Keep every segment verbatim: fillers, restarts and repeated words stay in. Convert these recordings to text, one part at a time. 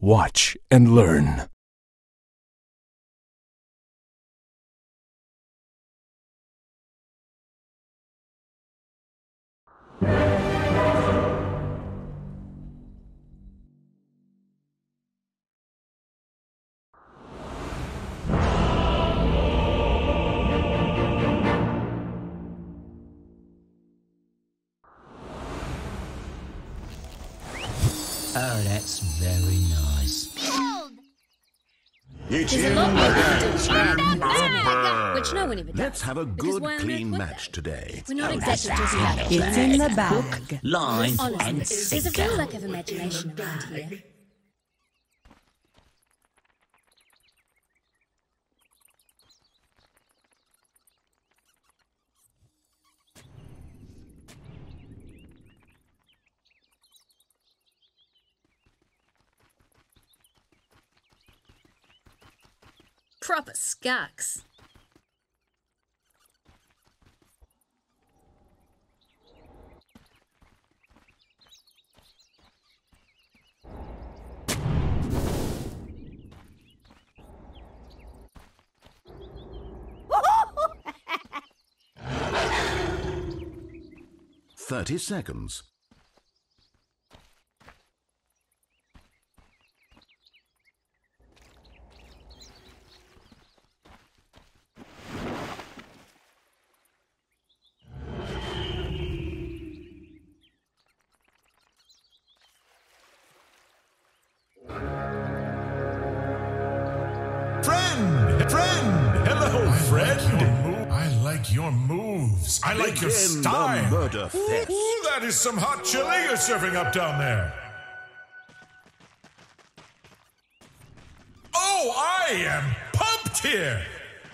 Watch and learn. Oh, that's very nice. It's There's a in lot more we can do the with bag. which no one ever does. Let's have a Which is good, why on clean earth would match they? today. We're not exactly talking about It's in the bag. Line Honestly, and there's a sinker. real lack of imagination around here. Proper scucks. Thirty seconds. Friend! Friend! Hello, friend! I like your moves. I like your Begin style. the murder fest. Ooh, that is some hot chili you're serving up down there. Oh, I am pumped here!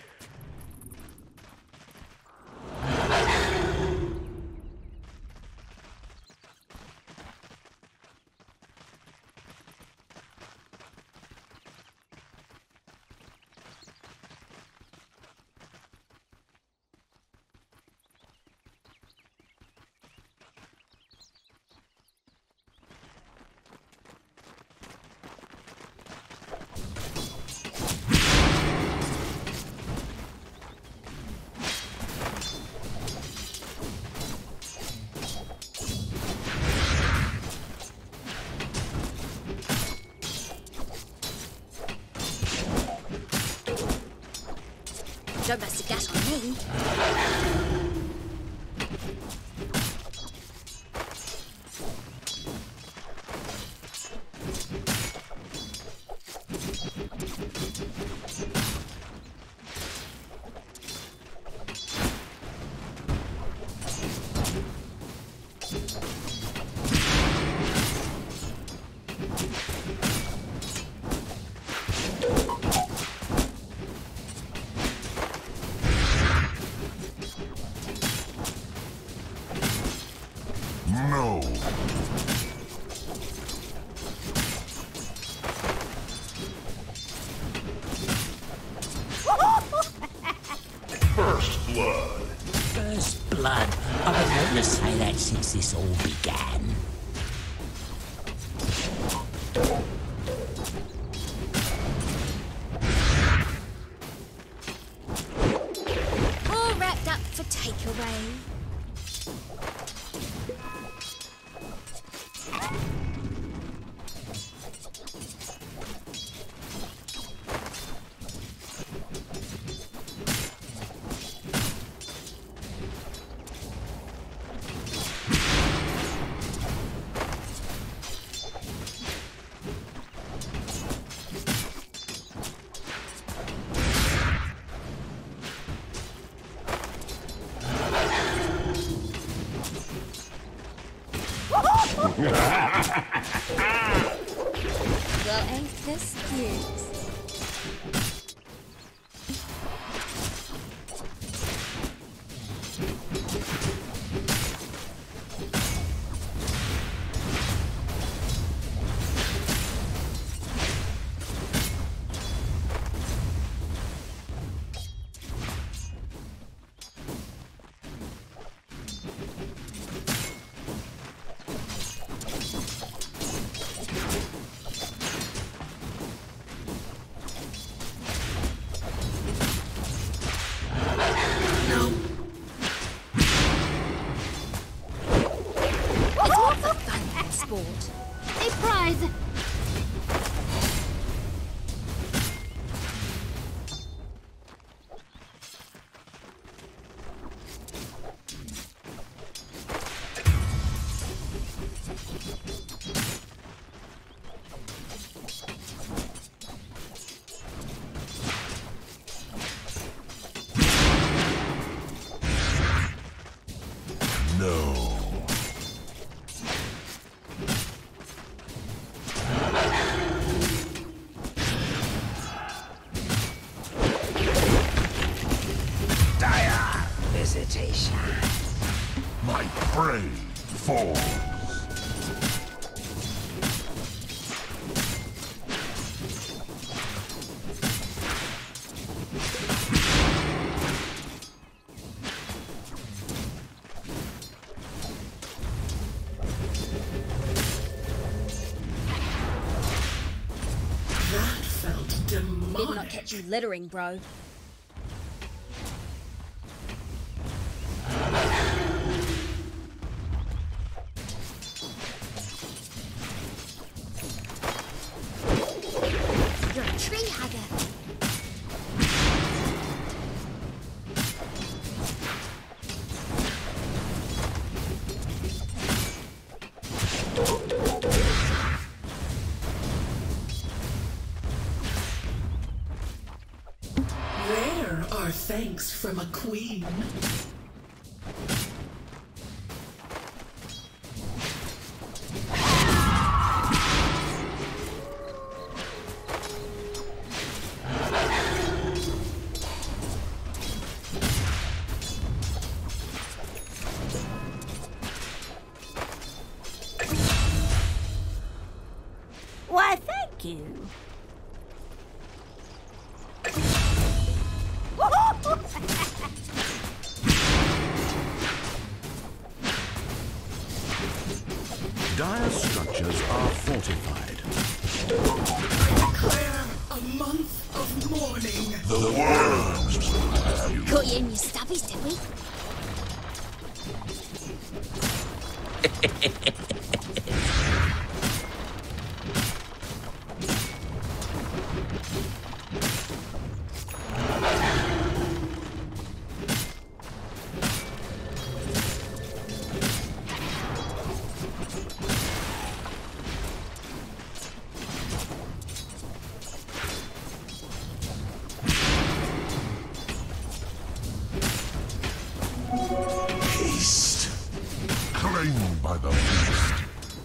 Don't bust a gas on me. No. First blood. First blood. I've been wanting to say that since this all began. All wrapped up for takeaway. Well, ain't this cute? board. A prize! My prey falls. That felt demonic. Did not catch you littering, bro. You're a tree hugger. There are thanks from a queen. Why, thank you. Dire structures are fortified. Declare a month of mourning. The worms will have you. Caught you in your stubbies, did we? Haste. Claimed by the beast.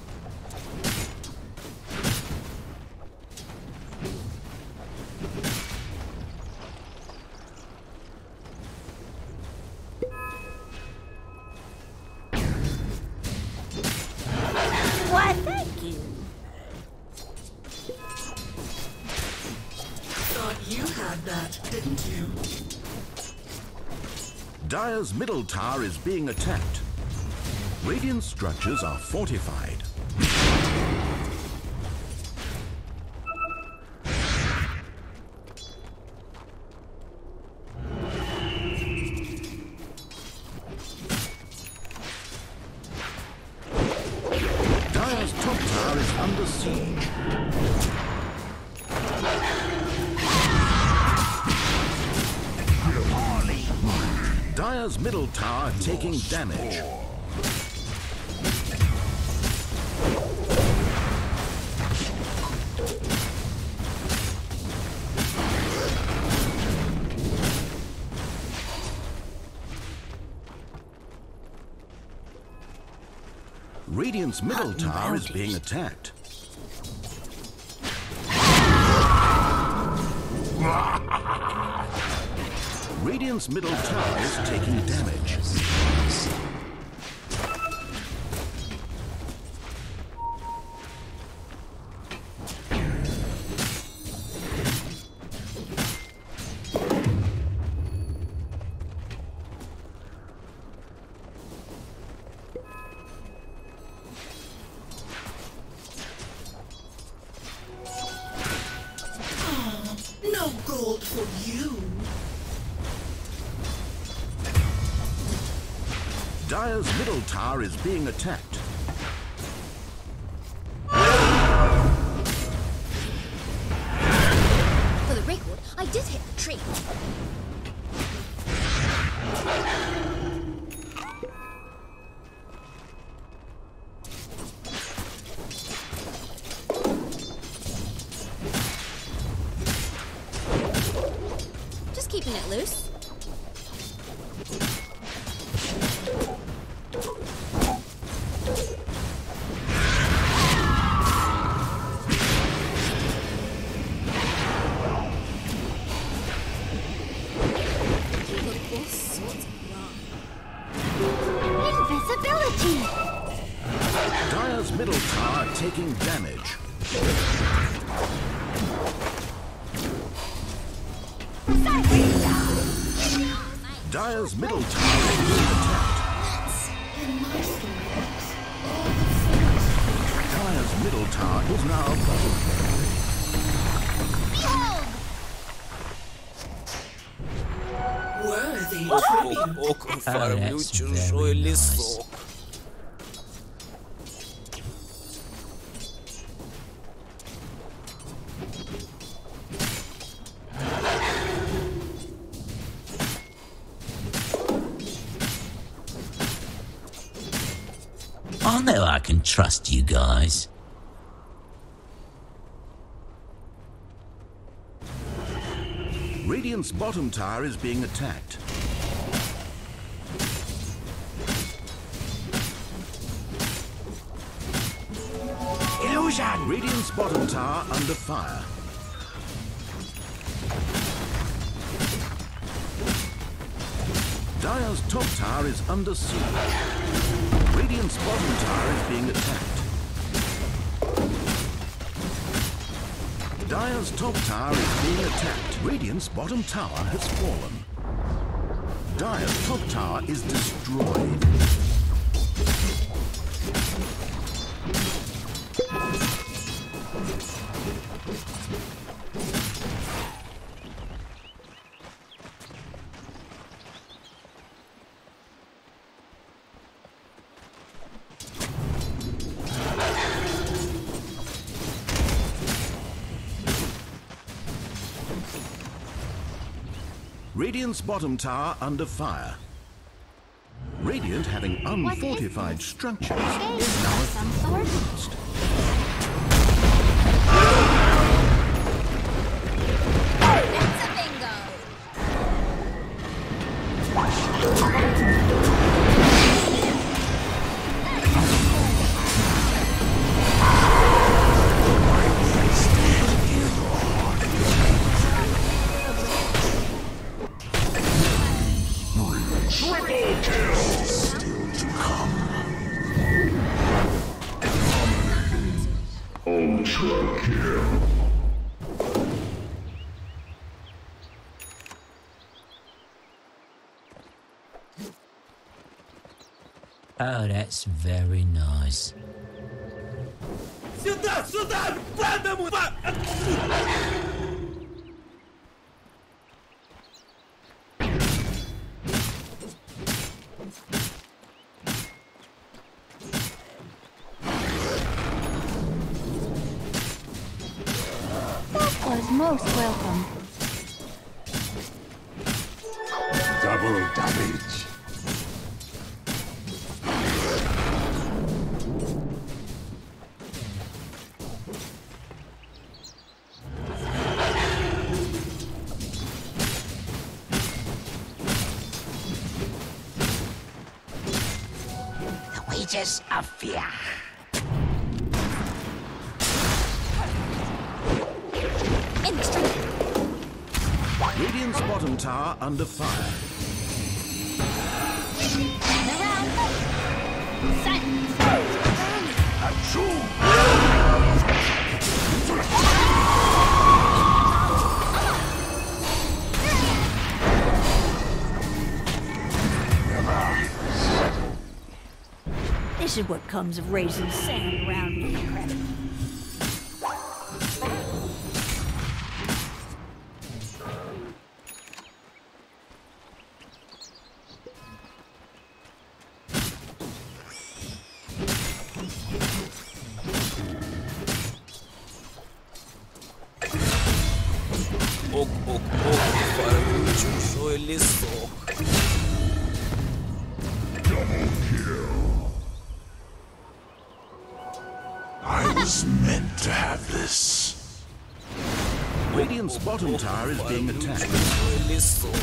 Why, thank you. Thought you had that, didn't you? Dire's middle tower is being attacked. Radiant structures are fortified. Dire's top tower is under siege. Dire's middle tower taking damage. Radiant's middle tower is being attacked. Radiant's middle tower is taking damage. No gold for you. Dire's middle tower is being attacked. I did hit the tree. Just keeping it loose. Dire's middle tower taking damage. Dire's middle tower is being attacked. Dire's middle tower is now bottom. Worthy О, tribute. фармлю чужой лесок. I know I can trust you guys. Radiant's bottom tower is being attacked. Illusion! Radiant's bottom tower under fire. Dire's top tower is under siege. Radiant's bottom tower is being attacked. Dire's top tower is being attacked. Radiant's bottom tower has fallen. Dire's top tower is destroyed. Radiant's bottom tower under fire. Radiant, having unfortified structures, is now advanced. That's a bingo. Oh, that's very nice. Сюда, сюда! Падам! That was most welcome. Double damage. Wages of fear. In the street. Radiant's bottom tower under fire. And around. Silence. This is what comes of raising sand around me. ok, ok, ok. Farmul şöyle sok. Double kill. I was meant to have this. Radiant's bottom tower is being attacked. Şöyle sok.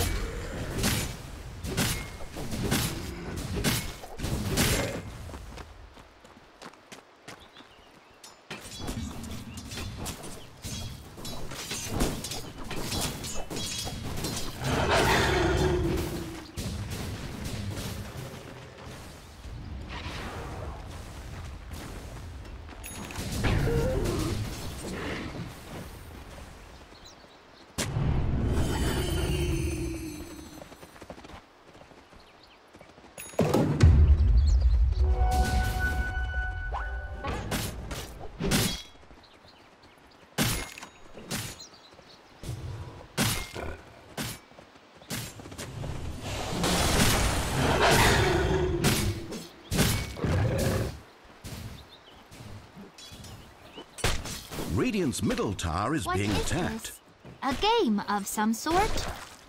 Radiant's middle tower is What being is attacked. this? A game of some sort?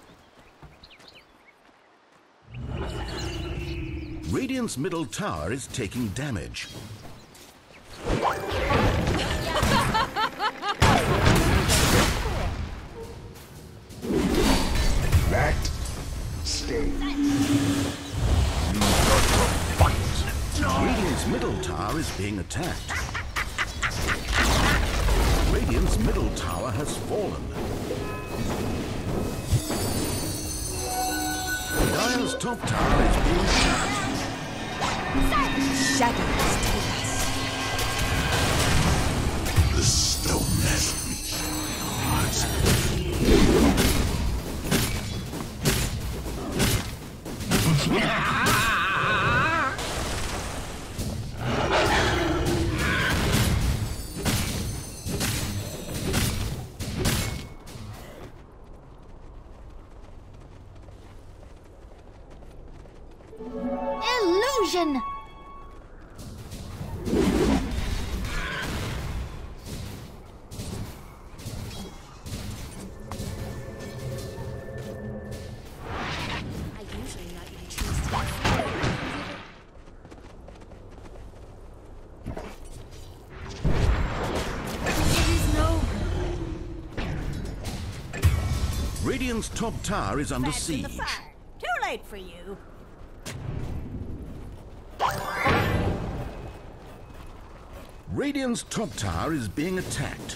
Radiant's middle tower is taking damage. That stays. You got to fight. Radiant's middle tower is being attacked. Radiant's middle tower has fallen. Dire's top tower is being attacked. Shadows take us. The stone has reached my heart. Illusion! I usually not even choose to. It is no. Radiant's top tower is under Back to the siege. fire. Too late for you. Radiant's top tower is being attacked.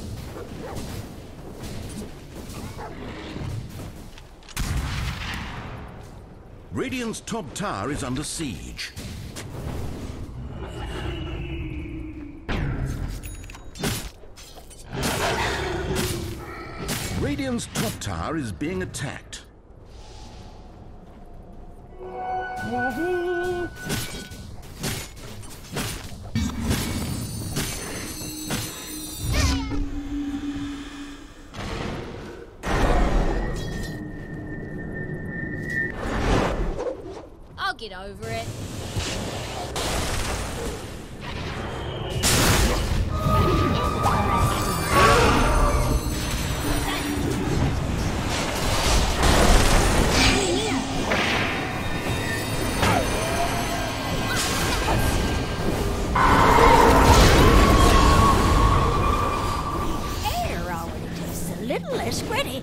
Radiant's top tower is under siege. Radiant's top tower is being attacked. I'll get over it. Air already tastes a little less gritty.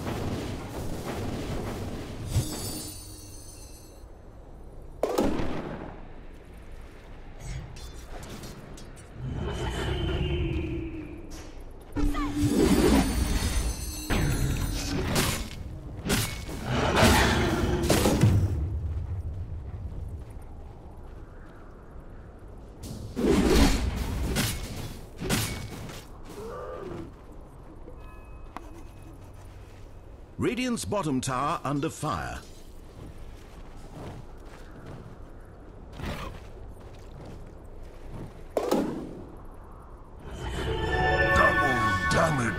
Radiant's bottom tower under fire. Double damage.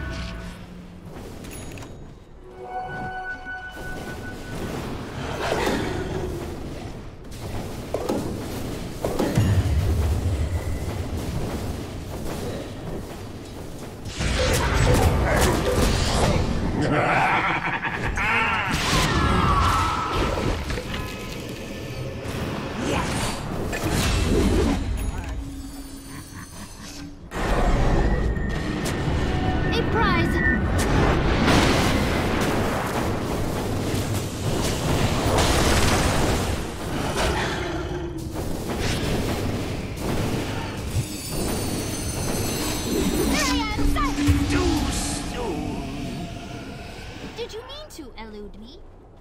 elude me.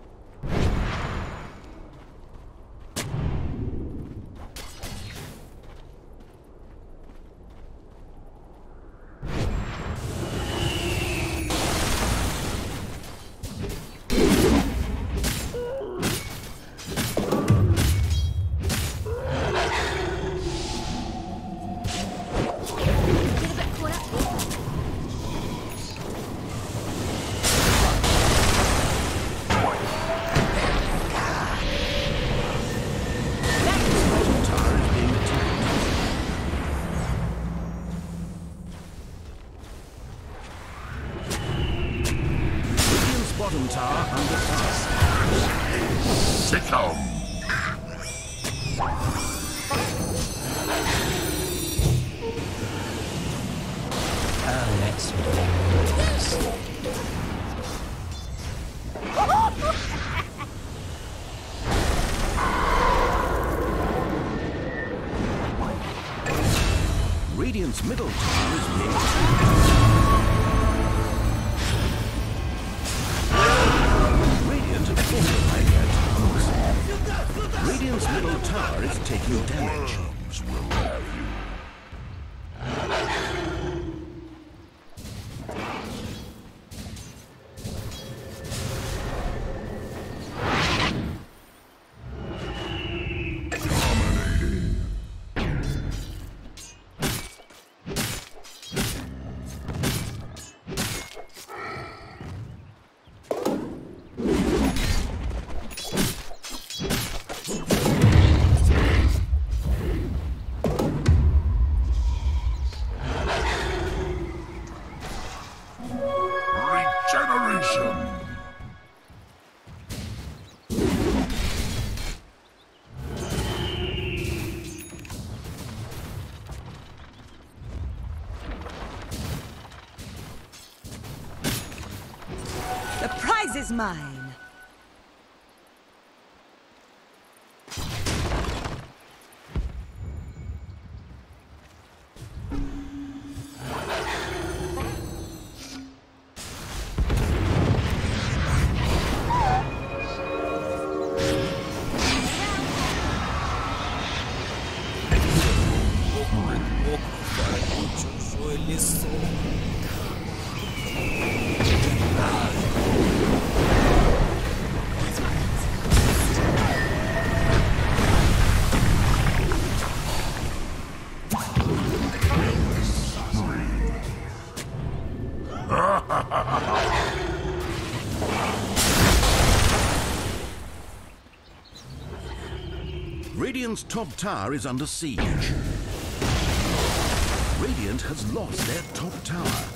Bottom tower under fire. Sickle. Oh, that's nice. Radiant's middle tower is being attacked. Radiant have fortified their towers. Radiant's middle tower is taking damage. Will have you. Regeneration! The prize is mine. Radiant's top tower is under siege. Radiant has lost their top tower.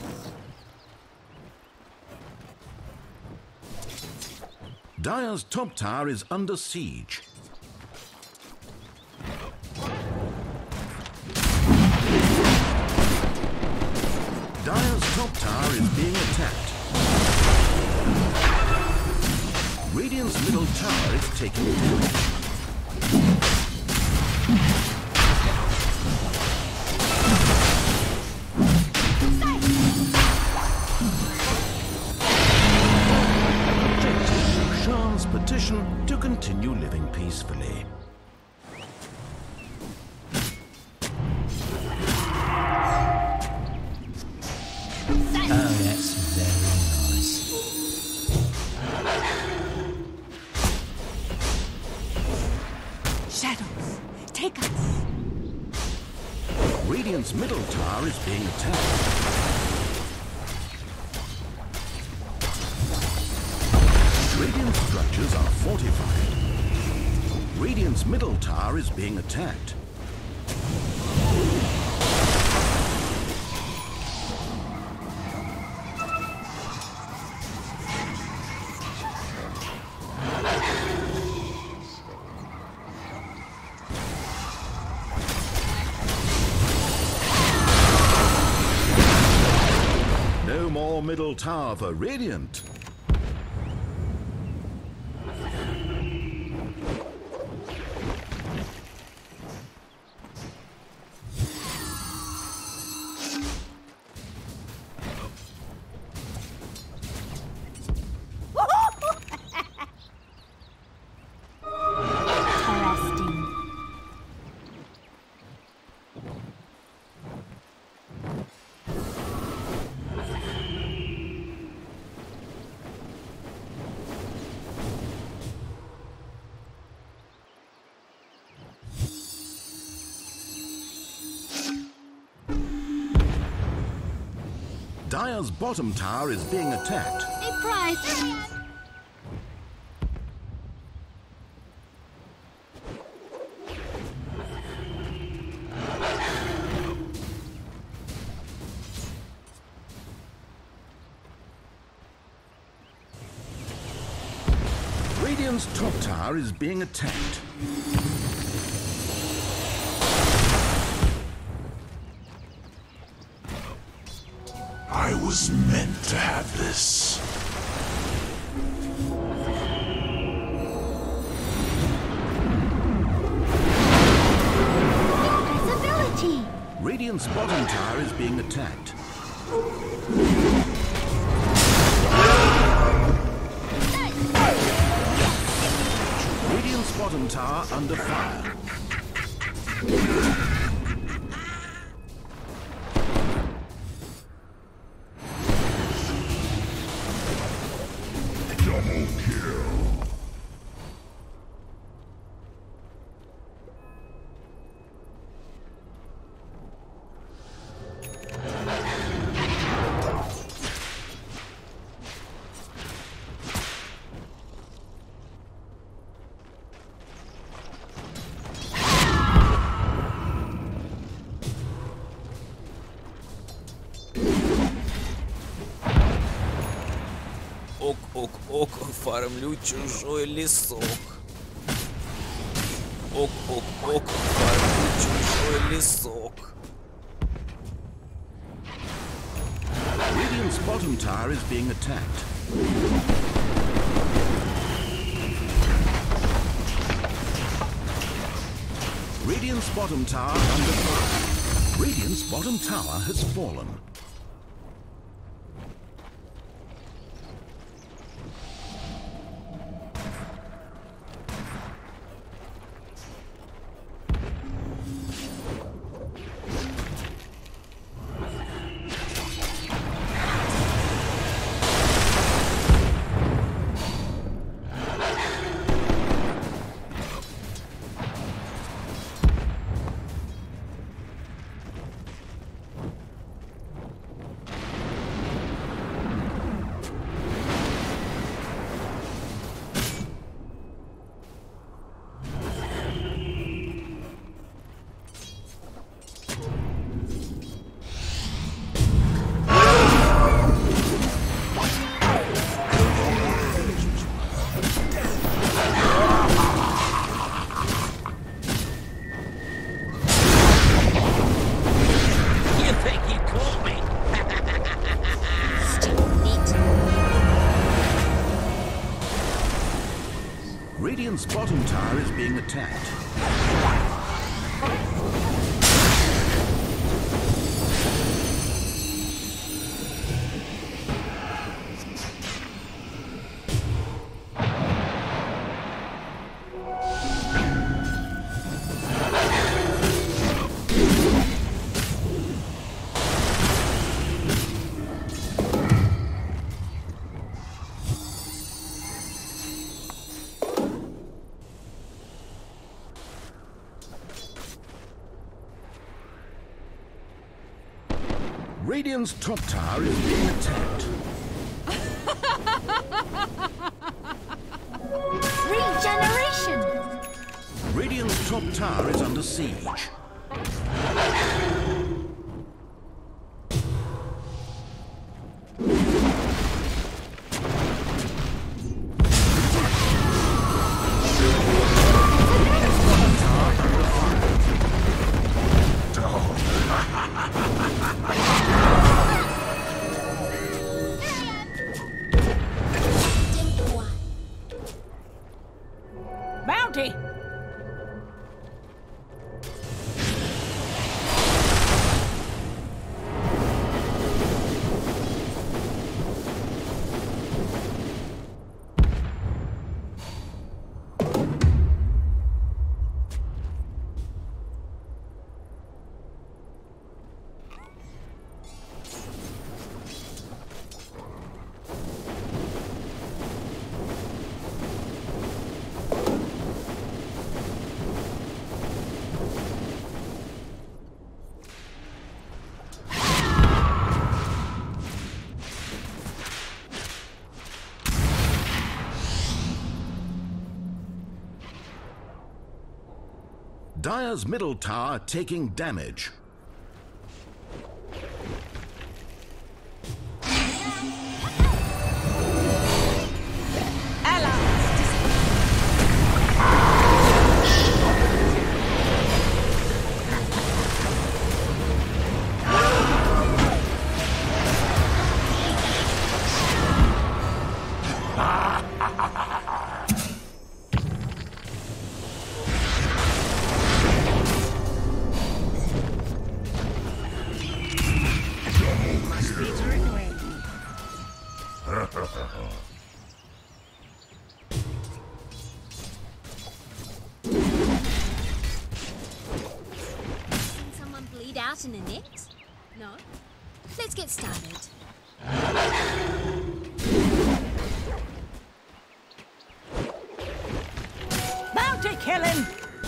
Dire's top tower is under siege. Dire's top tower is being attacked. Radiant's middle tower is taking damage. Petition to continue living peacefully. Oh, that's very nice. Shadows, take us. Radiant's middle tower is being attacked. Radiant structures are fortified. Radiant's middle tower is being attacked. No more middle tower for Radiant. Dire's bottom tower is being attacked. A prize. Radiant's top tower is being attacked. I was meant to have this. Invisibility. Radiant's bottom tower is being attacked. Radiant's bottom tower under fire. Double kill. Ок-ок-ок, фармлю чужой лесок. Ок-ок-ок, фармлю чужой лесок. Radiant's bottom tower is being attacked. Radiant's bottom tower under fire. Radiant's bottom tower has fallen. Radiant's bottom tower is being attacked. Radiant's top tower is being attacked. Regeneration! Radiant's top tower is under siege. Bounty! Dire's middle tower taking damage. Seen someone bleed out in the neck? No? Let's get started. Bounty killing!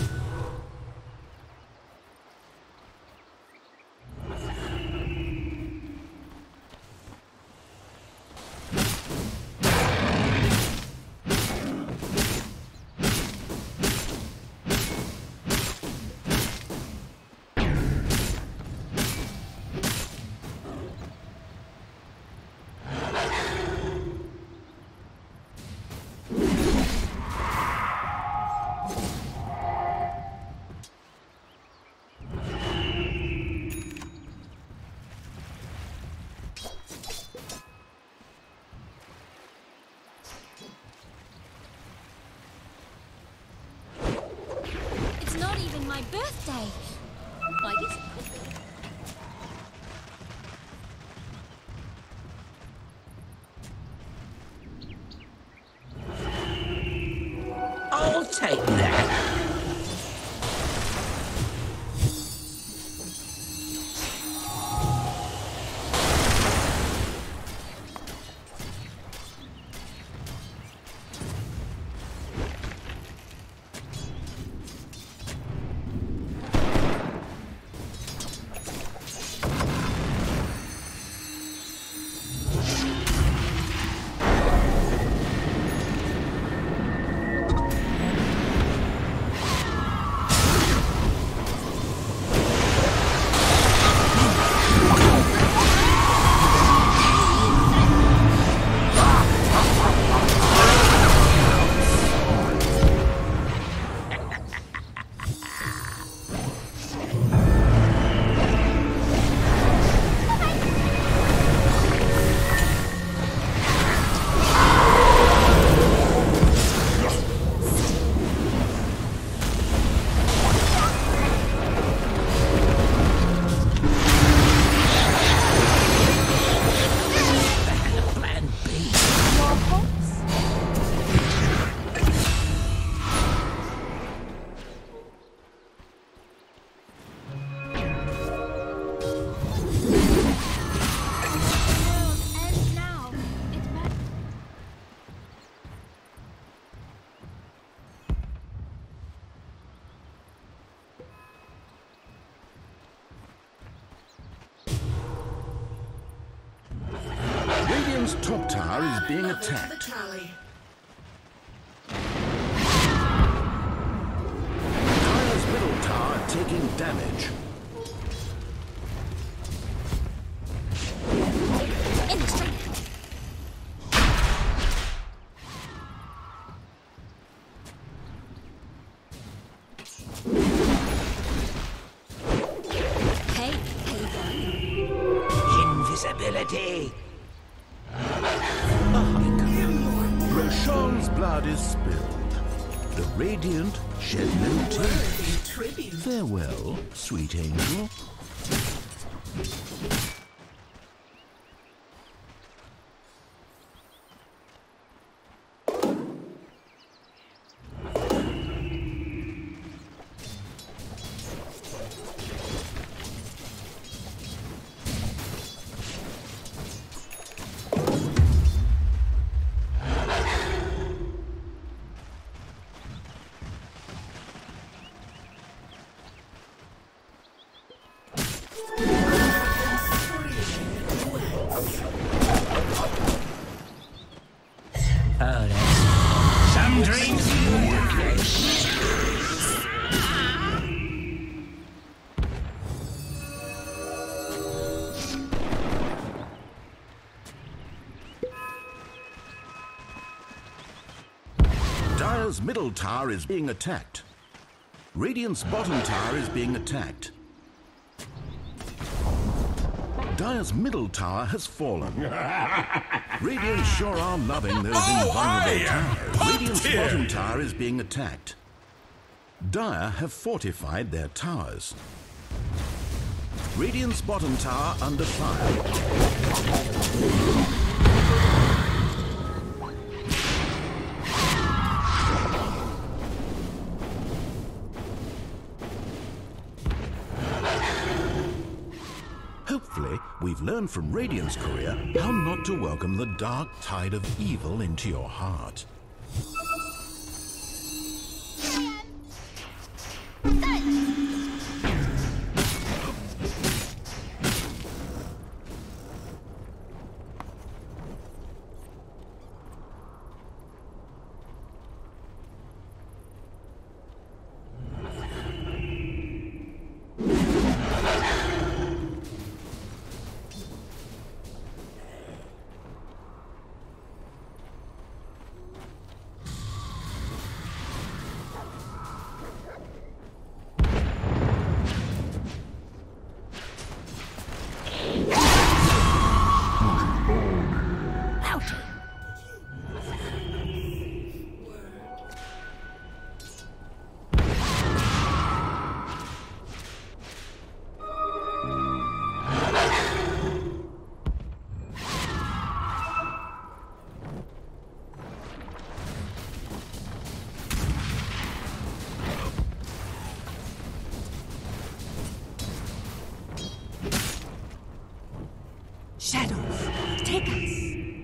It's not even my birthday. I guess it could be. I'll take that. Radiant's top tower is being Another to the attacked. tally. Dire's middle tower taking damage. In the street. Hey, hey, Invisibility. Roshan's blood is spilled. The Radiant shed no tears. Worthy tribute. Farewell, sweet angel. Dire's middle tower is being attacked. Radiant's bottom tower is being attacked. Dire's middle tower has fallen. Radiant sure are loving those Oh, invulnerable towers. pumped Radiant's here. bottom tower is being attacked. Dire have fortified their towers. Radiant's bottom tower under fire. Hopefully, we've learned from Radiant's career how not to welcome the dark tide of evil into your heart. Shadows, take us.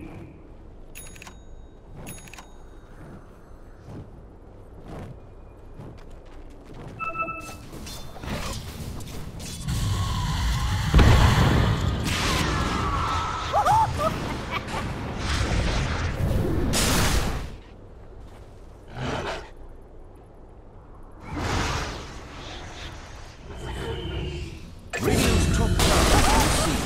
Radiant's top tower is under siege.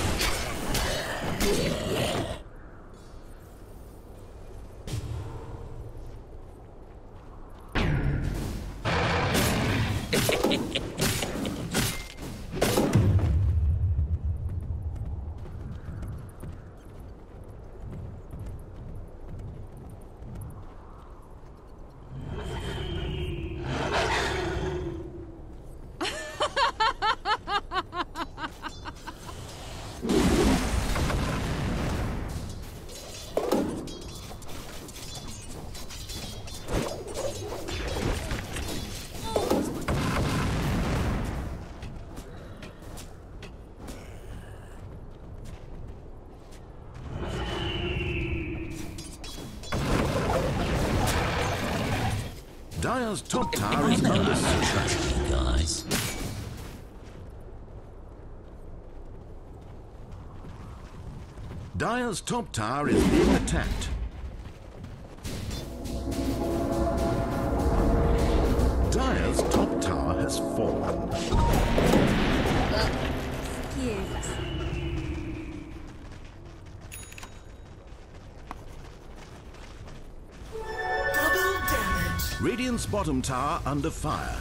Dire's top tower is under siege. Trust me, guys. Dire's top tower is being attacked. Dire's top tower has fallen. Excuse. Double damage. Radiant's bottom tower under fire.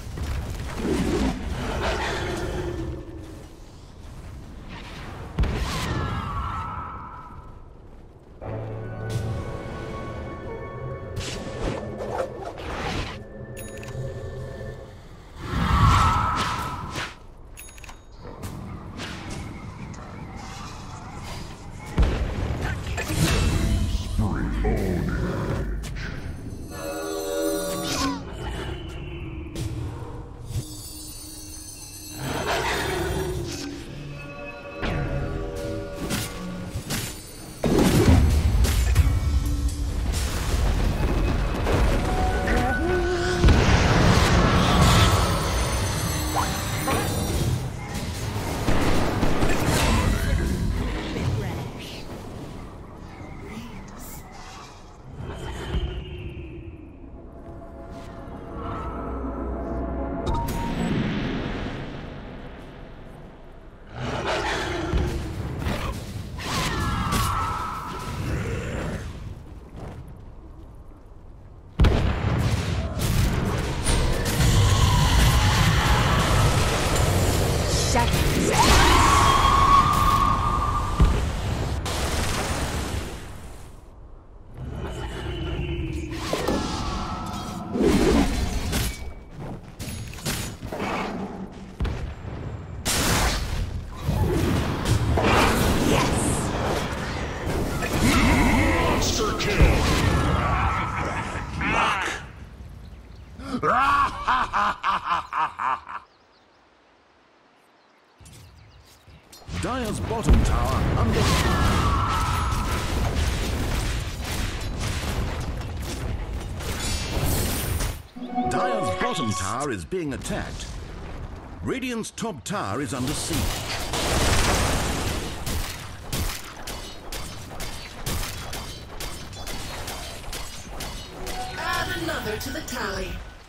Dire's bottom tower under fire. Dire's bottom tower is being attacked. Radiant's top tower is under siege. Add another to the tally.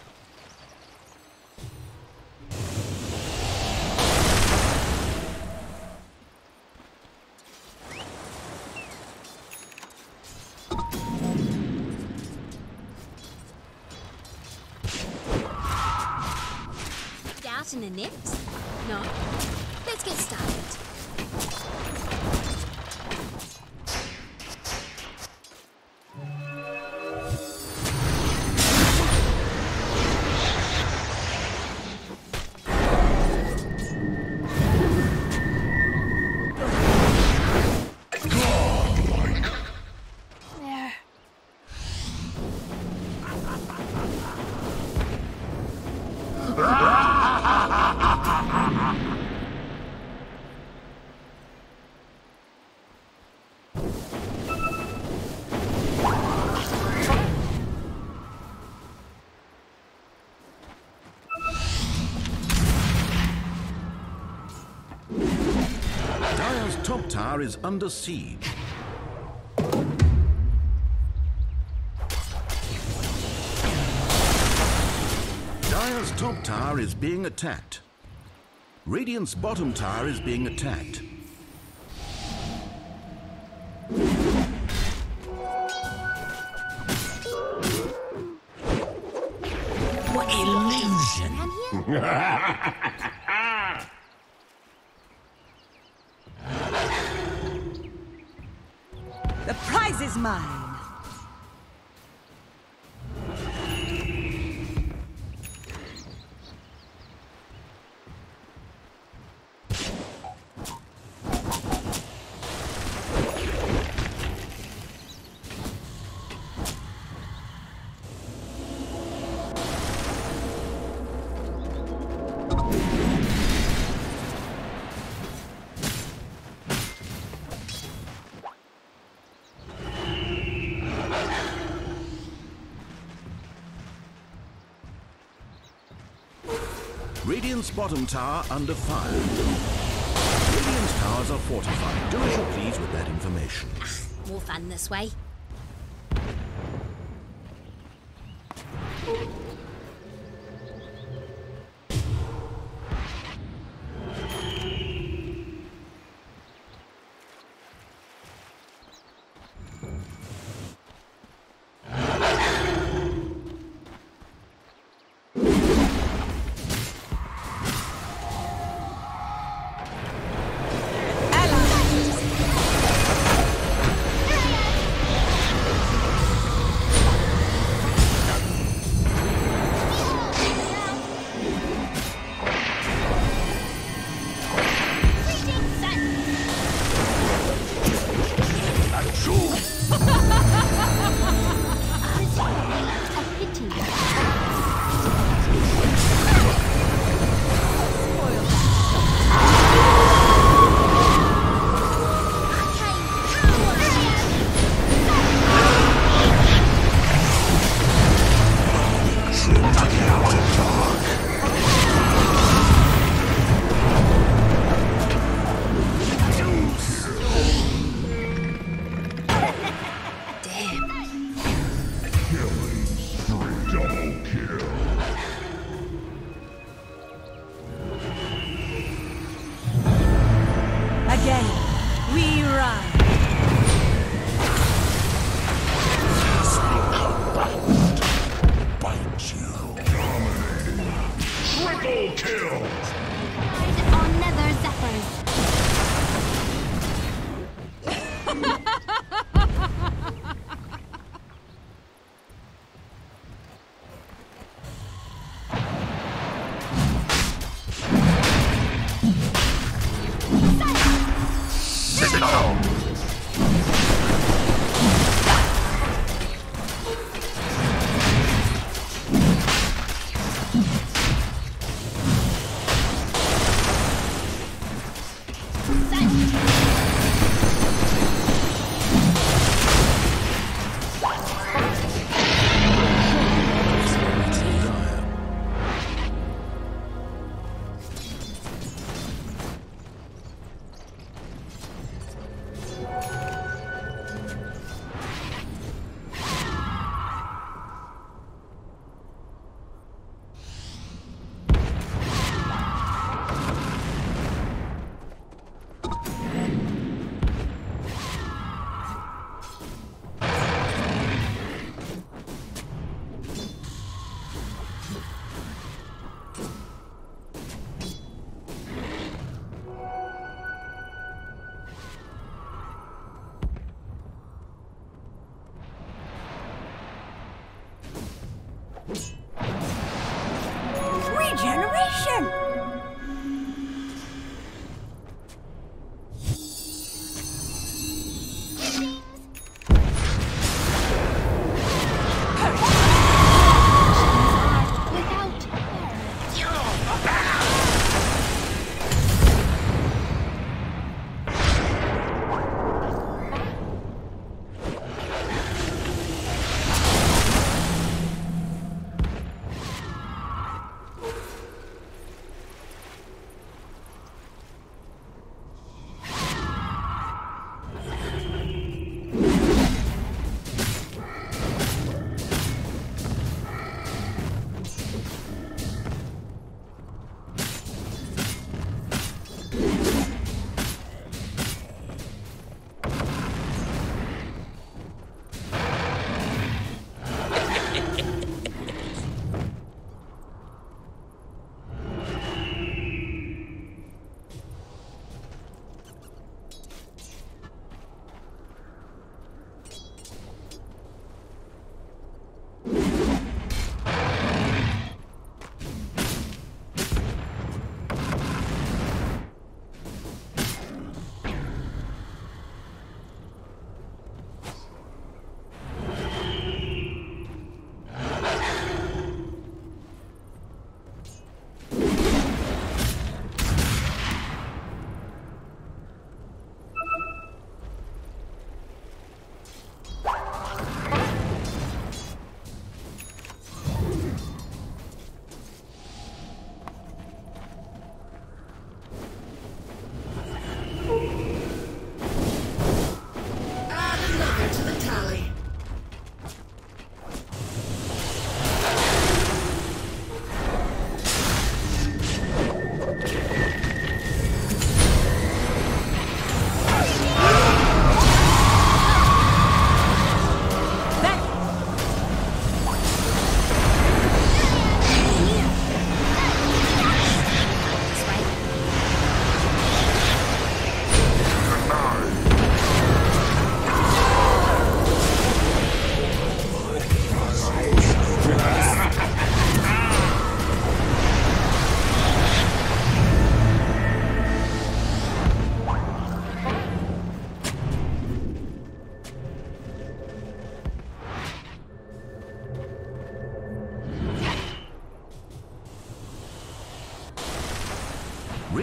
Out in a net? No? Let's get started. Top tower is under siege. Dire's top tower is being attacked. Radiant's bottom tower is being attacked. What illusion! The prize is mine. Radiant's bottom tower under fire. Radiant's towers are fortified. Do as you please with that information. More fun this way.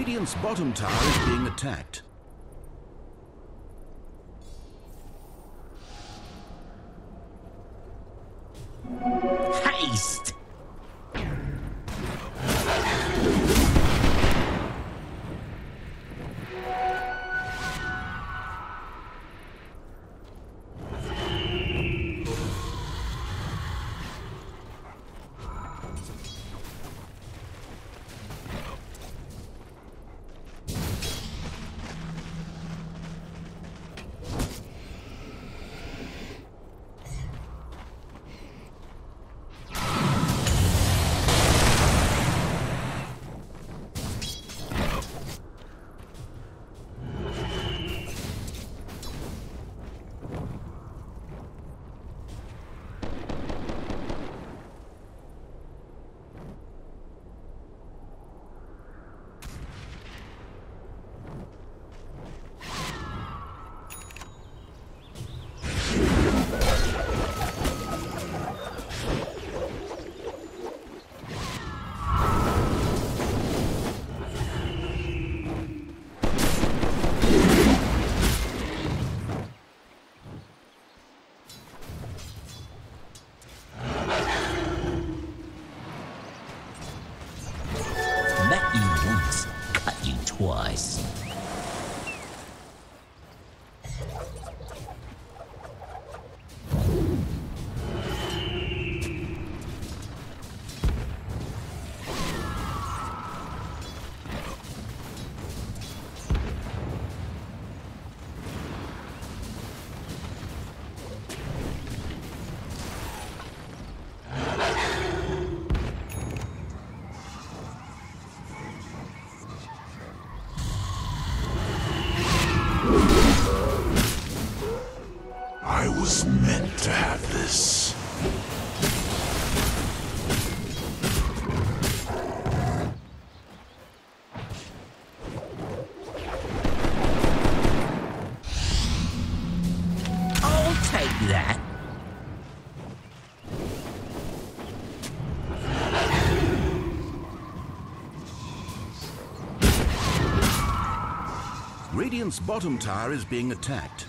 Radiant's bottom tower is being attacked. Haste! Twice. I was meant to have this. I'll take that. Radiant's bottom tower is being attacked.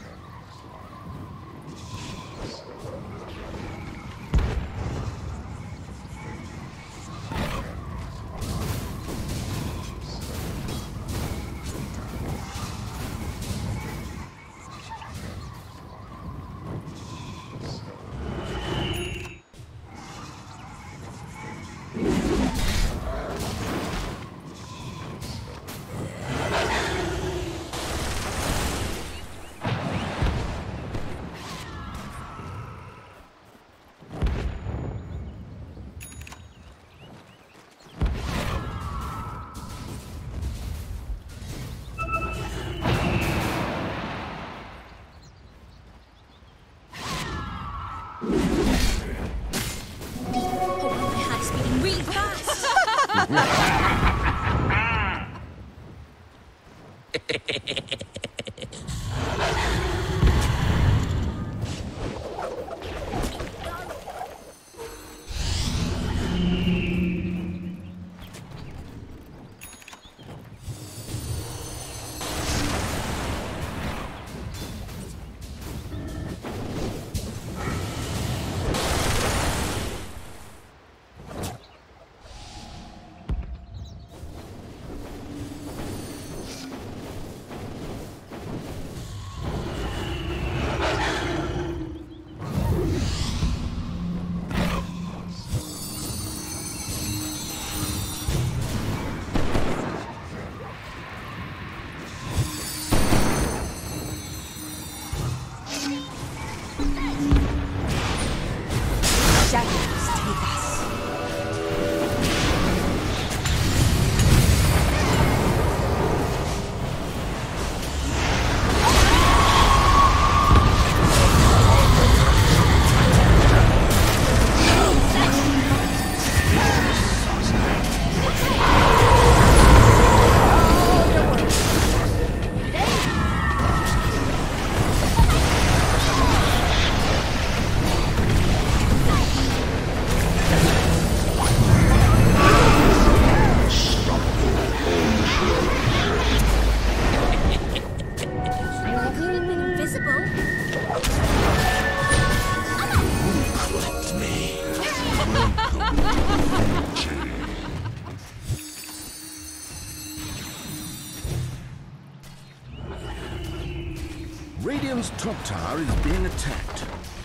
Radiant's top tower is being attacked.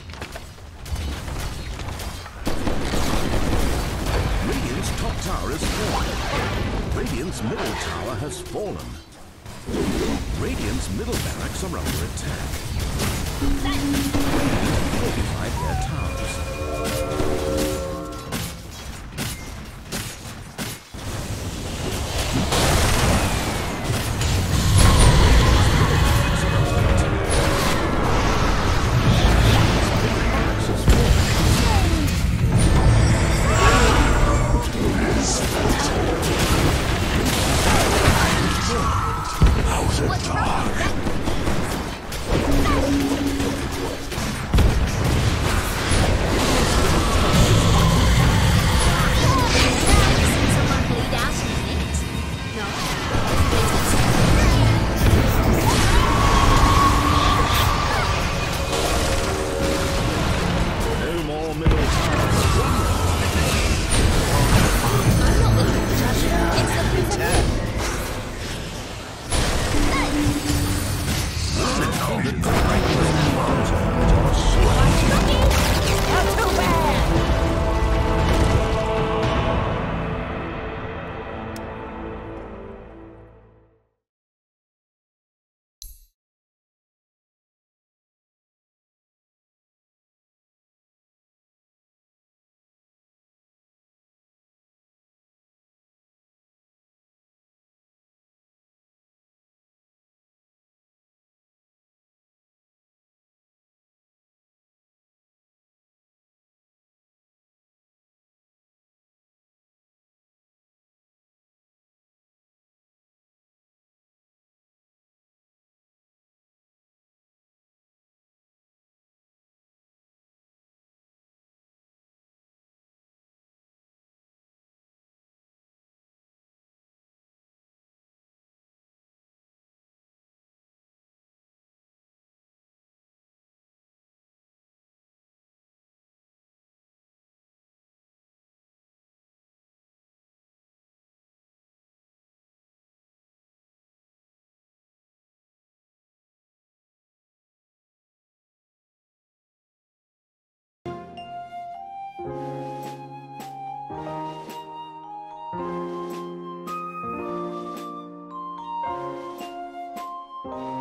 Radiant's top tower is fallen. Radiant's middle tower has fallen. Radiant's middle barracks are under attack. Radiant fortified their towers. Out of dark.